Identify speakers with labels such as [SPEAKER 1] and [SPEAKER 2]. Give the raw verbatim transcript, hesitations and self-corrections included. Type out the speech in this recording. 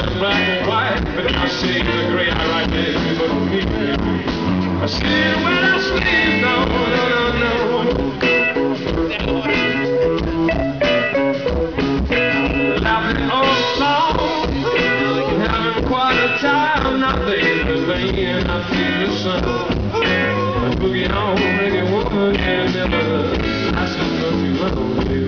[SPEAKER 1] in black and white, but now shades of gray. I write that for me. I see it when I sleep. No, no, no, no. Laughing all along, having quite a time. Now, baby, baby, I feel the sun. Boogie on, make it woman, and never lasting for too long.